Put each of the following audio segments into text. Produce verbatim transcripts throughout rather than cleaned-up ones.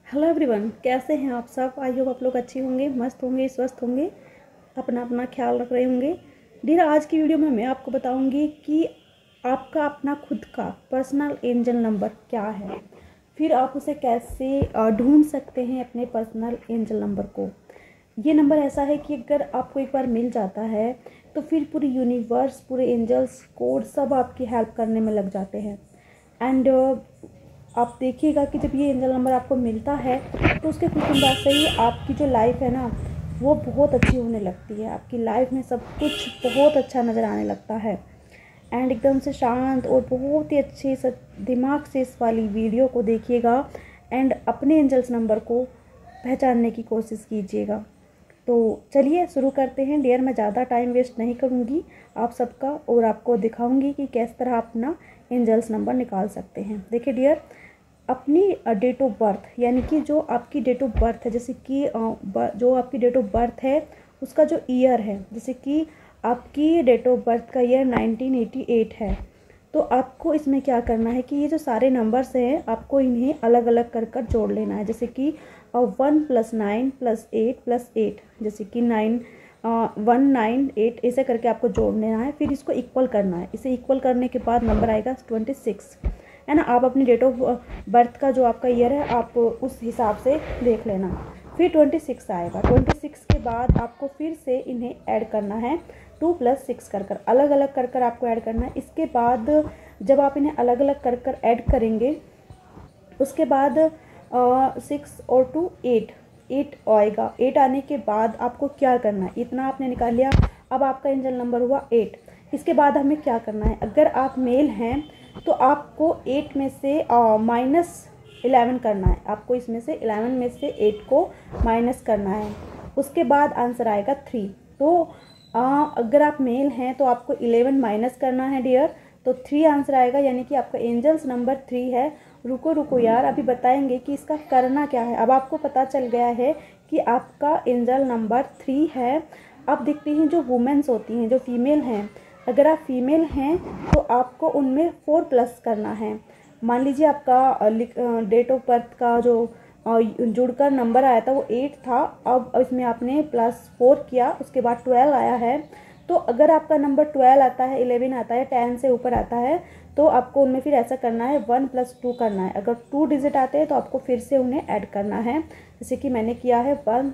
Hello everyone, कैसे हैं आप सब। आई होप आप लोग अच्छे होंगे, मस्त होंगे, स्वस्थ होंगे, अपना अपना ख्याल रख रहे होंगे। डियर, आज की वीडियो में मैं आपको बताऊंगी कि आपका अपना खुद का पर्सनल एंजल नंबर क्या है, फिर आप उसे कैसे ढूंढ सकते हैं अपने पर्सनल एंजल नंबर को। ये नंबर ऐसा है कि अगर आपको एक बार मिल जाता है तो फिर पूरी यूनिवर्स, पूरे एंजल्स, कोड सब आपकी हेल्प करने में लग जाते हैं। एंड आप देखिएगा कि जब ये एंजल नंबर आपको मिलता है तो उसके कुछ दिन बाद से ही आपकी जो लाइफ है ना, वो बहुत अच्छी होने लगती है। आपकी लाइफ में सब कुछ बहुत अच्छा नज़र आने लगता है एंड एकदम से शांत और बहुत ही अच्छे से दिमाग से इस वाली वीडियो को देखिएगा एंड अपने एंजल्स नंबर को पहचानने की कोशिश कीजिएगा। तो चलिए शुरू करते हैं डियर। मैं ज़्यादा टाइम वेस्ट नहीं करूँगी आप सबका, और आपको दिखाऊंगी कि किस तरह अपना एंजल्स नंबर निकाल सकते हैं। देखिए डियर, अपनी डेट ऑफ बर्थ, यानी कि जो आपकी डेट ऑफ बर्थ है, जैसे कि जो आपकी डेट ऑफ बर्थ है उसका जो ईयर है, जैसे कि आपकी डेट ऑफ बर्थ का ईयर नाइनटीन एटी एट है, तो आपको इसमें क्या करना है कि ये जो सारे नंबर्स हैं आपको इन्हें अलग अलग कर कर जोड़ लेना है। जैसे कि one plus nine plus eight plus eight, जैसे कि नाइन वन नाइन एट, ऐसे करके आपको जोड़ लेना है। फिर इसको इक्वल करना है। इसे इक्वल करने के बाद नंबर आएगा ट्वेंटी सिक्स, है ना। आप अपनी डेट ऑफ बर्थ का जो आपका ईयर है आप उस हिसाब से देख लेना। फिर ट्वेंटी सिक्स आएगा। ट्वेंटी सिक्स के बाद आपको फिर से इन्हें ऐड करना है, टू प्लस सिक्स कर कर अलग अलग कर कर आपको ऐड करना है। इसके बाद जब आप इन्हें अलग अलग कर कर ऐड करेंगे, उसके बाद सिक्स और टू एट, एट आएगा। एट आने के बाद आपको क्या करना है, इतना आपने निकाल लिया। अब आपका एंजल नंबर हुआ एट। इसके बाद हमें क्या करना है, अगर आप मेल हैं तो आपको एट में से माइनस इलेवन करना है। आपको इसमें से इलेवन में से एट को माइनस करना है। उसके बाद आंसर आएगा थ्री। तो आ, अगर आप मेल हैं तो आपको इलेवन माइनस करना है डियर, तो थ्री आंसर आएगा, यानी कि आपका एंजल्स नंबर थ्री है। रुको रुको यार, अभी बताएंगे कि इसका करना क्या है। अब आपको पता चल गया है कि आपका एंजल नंबर थ्री है। अब देखते हैं जो वुमेन्स होती हैं, जो फीमेल हैं, अगर आप फीमेल हैं तो आपको उनमें फोर प्लस करना है। मान लीजिए आपका डेट ऑफ बर्थ का जो जुड़कर नंबर आया था वो एट था, अब इसमें आपने प्लस फोर किया, उसके बाद ट्वेल्व आया है। तो अगर आपका नंबर ट्वेल्व आता है, इलेवन आता है, टेन से ऊपर आता है, तो आपको उनमें फिर ऐसा करना है, वन प्लस टू करना है। अगर टू डिजिट आते हैं तो आपको फिर से उन्हें ऐड करना है, जैसे कि मैंने किया है वन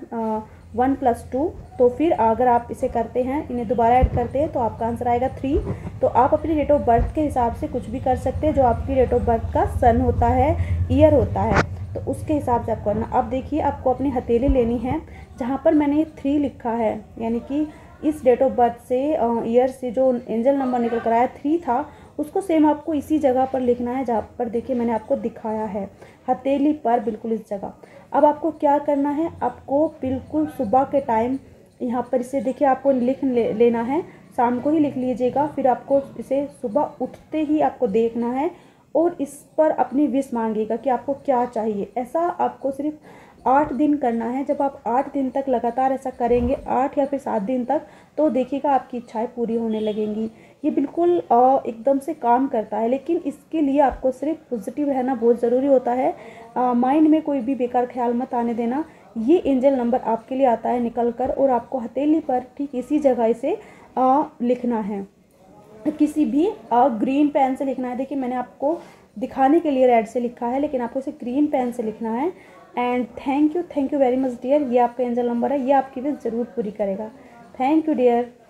वन प्लस टू। तो फिर अगर आप इसे करते हैं, इन्हें दोबारा ऐड करते हैं, तो आपका आंसर आएगा थ्री। तो आप अपनी डेट ऑफ बर्थ के हिसाब से कुछ भी कर सकते हैं, जो आपकी डेट ऑफ बर्थ का सन होता है, ईयर होता है, तो उसके हिसाब से आप करना। अब देखिए, आपको अपनी हथेली लेनी है, जहाँ पर मैंने थ्री लिखा है, यानी कि इस डेट ऑफ बर्थ से ईयर से जो एंजल नंबर निकल कर आया थ्री था, उसको सेम आपको इसी जगह पर लिखना है जहाँ पर देखिए मैंने आपको दिखाया है, हथेली पर, बिल्कुल इस जगह। अब आपको क्या करना है, आपको बिल्कुल सुबह के टाइम यहाँ पर इसे देखिए आपको लिख ले, लेना है। शाम को ही लिख लीजिएगा, फिर आपको इसे सुबह उठते ही आपको देखना है और इस पर अपनी विश मांगिएगा कि आपको क्या चाहिए। ऐसा आपको सिर्फ आठ दिन करना है। जब आप आठ दिन तक लगातार ऐसा करेंगे, आठ या फिर सात दिन तक, तो देखिएगा आपकी इच्छाएं पूरी होने लगेंगी। ये बिल्कुल एकदम से काम करता है, लेकिन इसके लिए आपको सिर्फ पॉजिटिव रहना बहुत ज़रूरी होता है। माइंड में कोई भी बेकार ख्याल मत आने देना। ये एंजल नंबर आपके लिए आता है निकल कर, और आपको हथेली पर ठीक इसी जगह इसे आ, लिखना है, किसी भी आ, ग्रीन पेन से लिखना है। देखिए मैंने आपको दिखाने के लिए रेड से लिखा है, लेकिन आपको इसे ग्रीन पेन से लिखना है। And thank you, thank you very much dear. ये आपका एंजल नंबर है, ये आपकी विश ज़रूर पूरी करेगा। Thank you dear.